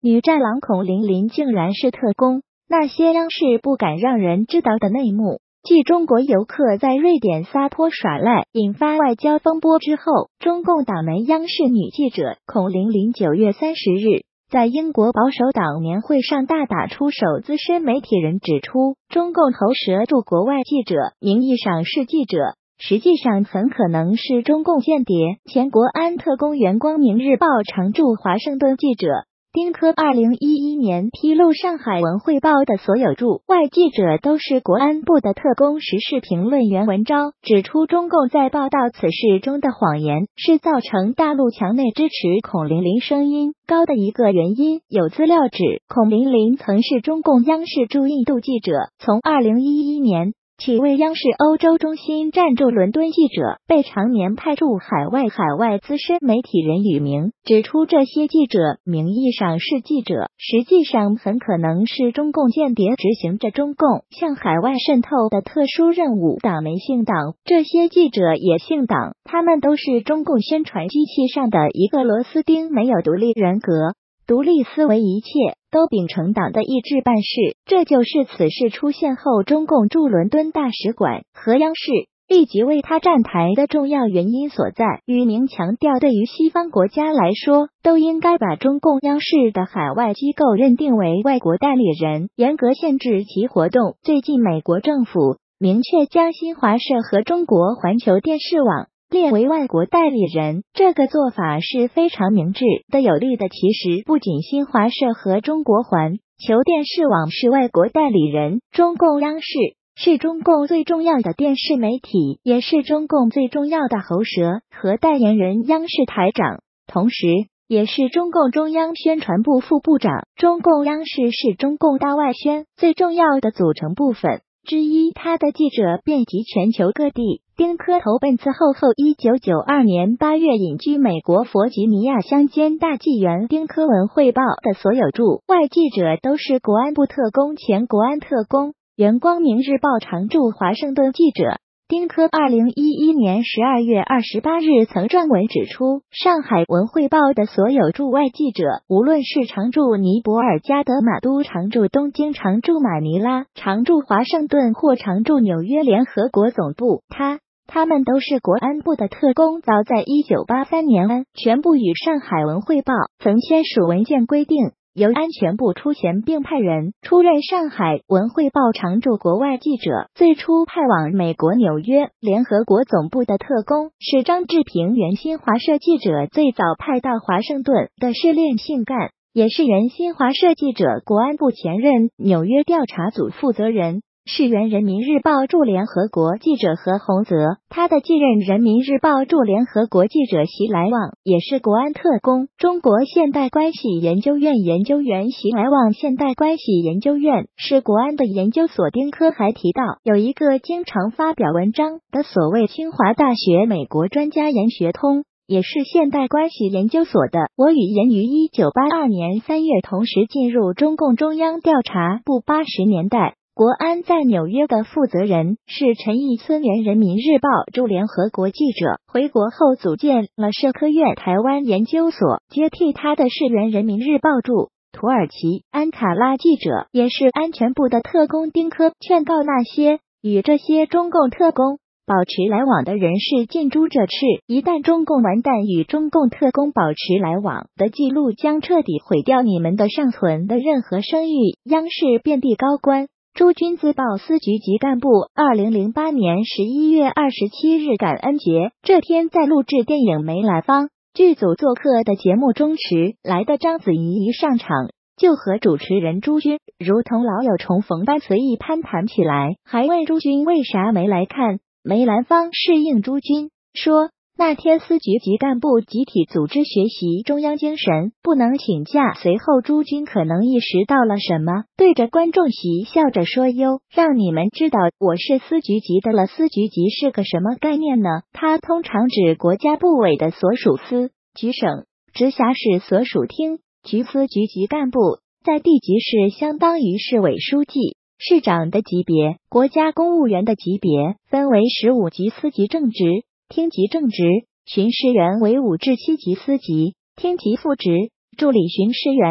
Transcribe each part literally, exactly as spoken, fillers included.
女战狼孔玲玲竟然是特工，那些央视不敢让人知道的内幕。继中国游客在瑞典撒泼耍赖引发外交风波之后，中共党媒央视女记者孔玲玲九月三十日在英国保守党年会上大打出手。资深媒体人指出，中共喉舌驻国外记者名义上是记者，实际上很可能是中共间谍。前国安特工原光明日报常驻华盛顿记者丁科二零一一年披露上海文汇报的所有驻外记者都是国安部的特工。时事评论员文章指出，中共在报道此事中的谎言是造成大陆墙内支持孔玲玲声音高的一个原因。有资料指，孔玲玲曾是中共央视驻印度记者，从二零一一年起为央视欧洲中心暂驻伦敦记者，被常年派驻海外。海外资深媒体人宇明指出，这些记者名义上是记者，实际上很可能是中共间谍，执行着中共向海外渗透的特殊任务。党媒姓党，这些记者也姓党，他们都是中共宣传机器上的一个螺丝钉，没有独立人格、独立思维，一切都秉承党的意志办事。这就是此事出现后，中共驻伦敦大使馆和央视立即为他站台的重要原因所在。宇明强调，对于西方国家来说，都应该把中共央视的海外机构认定为外国代理人，严格限制其活动。最近美国政府明确将新华社和中国环球电视网列为外国代理人，这个做法是非常明智的、有利的。其实不仅新华社和中国环球电视网是外国代理人，中共央视是中共最重要的电视媒体，也是中共最重要的喉舌和代言人。央视台长，同时也是中共中央宣传部副部长。中共央视是中共大外宣最重要的组成部分之一，他的记者遍及全球各地。丁科投奔自后后一九九二年八月隐居美国弗吉尼亚乡间大纪元。丁科文汇报的所有驻外记者都是国安部特工。前国安特工原光明日报常驻华盛顿记者丁科二零一一年十二月二十八日曾撰文指出，上海文汇报的所有驻外记者，无论是常驻尼泊尔加德满都、常驻东京、常驻马尼拉、常驻华盛顿或常驻纽约联合国总部，他他们都是国安部的特工。早在一九八三年，安全部与上海文汇报曾签署文件规定，由安全部出钱并派人出任上海文汇报常驻国外记者。最初派往美国纽约联合国总部的特工是张志平，原新华社记者，最早派到华盛顿的是练性干，也是原新华社记者，国安部前任纽约调查组负责人，是原人民日报驻联合国记者何洪泽。他的继任人民日报驻联合国记者席来旺也是国安特工。中国现代关系研究院研究员席来旺，现代关系研究院是国安的研究所。丁科还提到，有一个经常发表文章的所谓清华大学美国专家严学通，也是现代关系研究所的。我与严于一九八二年三月同时进入中共中央调查部。八十年代国安在纽约的负责人是陈义村，原人民日报驻联合国记者，回国后组建了社科院台湾研究所，接替他的是原人民日报驻土耳其安卡拉记者，也是安全部的特工。丁科劝告那些与这些中共特工保持来往的人士近朱者赤，一旦中共完蛋，与中共特工保持来往的记录将彻底毁掉你们的尚存的任何声誉。央视遍地高官朱军自报司局级干部。二零零八年十一月二十七日感恩节这天，在录制电影《梅兰芳》剧组做客的节目中，迟来的章子怡一上场就和主持人朱军如同老友重逢般随意攀谈起来，还问朱军为啥没来看梅兰芳。适应朱军说，那天司局级干部集体组织学习中央精神，不能请假。随后朱军可能意识到了什么，对着观众席笑着说，哟，让你们知道我是司局级的了。司局级是个什么概念呢？它通常指国家部委的所属司、局、省、直辖市所属厅、局。司局级干部在地级市相当于市委书记、市长的级别。国家公务员的级别分为十五级司级正职、厅级正职，巡视员为五至七级司级、厅级副职，助理巡视员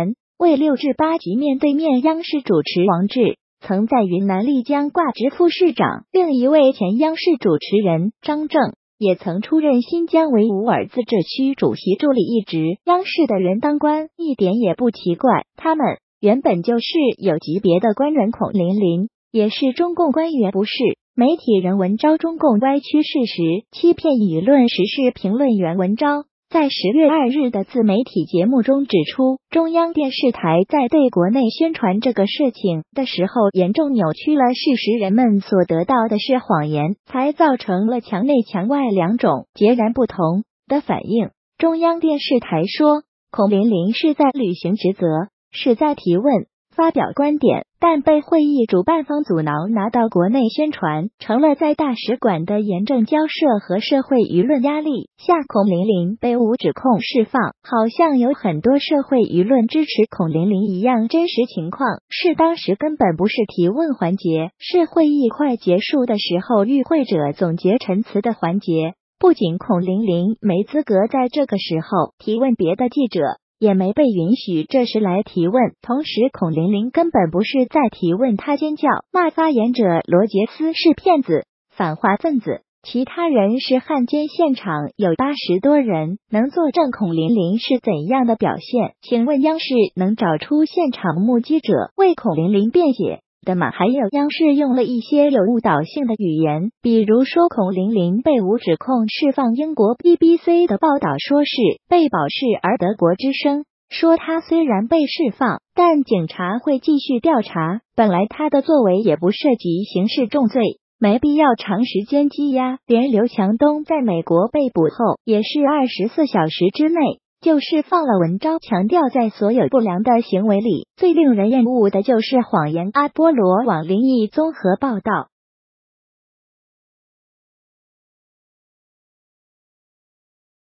为六至八局面对面央视主持王志曾在云南丽江挂职副市长，另一位前央视主持人张正也曾出任新疆维吾尔自治区主席助理一职。央视的人当官一点也不奇怪，他们原本就是有级别的官员。孔琳琳也是中共官员，不是媒体人文昭中共歪曲事实、欺骗舆论。时事评论员文昭在十月二日的自媒体节目中指出，中央电视台在对国内宣传这个事情的时候，严重扭曲了事实，人们所得到的是谎言，才造成了墙内墙外两种截然不同的反应。中央电视台说，孔琳琳是在履行职责，是在提问、发表观点，但被会议主办方阻挠拿到国内宣传，成了在大使馆的严正交涉和社会舆论压力下，孔琳琳被无指控释放。好像有很多社会舆论支持孔琳琳一样，真实情况是当时根本不是提问环节，是会议快结束的时候与会者总结陈词的环节。不仅孔琳琳没资格在这个时候提问，别的记者也没被允许这时来提问，同时孔琳琳根本不是在提问，她尖叫骂发言者罗杰斯是骗子、反华分子，其他人是汉奸。现场有八十多人能作证孔琳琳是怎样的表现，请问央视能找出现场目击者为孔琳琳辩解的吗？还有央视用了一些有误导性的语言，比如说孔琳琳被无指控释放，英国 B B C 的报道说是被保释，而德国之声说他虽然被释放，但警察会继续调查，本来他的作为也不涉及刑事重罪，没必要长时间羁押。连刘强东在美国被捕后也是二十四小时之内就释放了。文章强调，在所有不良的行为里，最令人厌恶的就是谎言。阿波罗网灵异综合报道。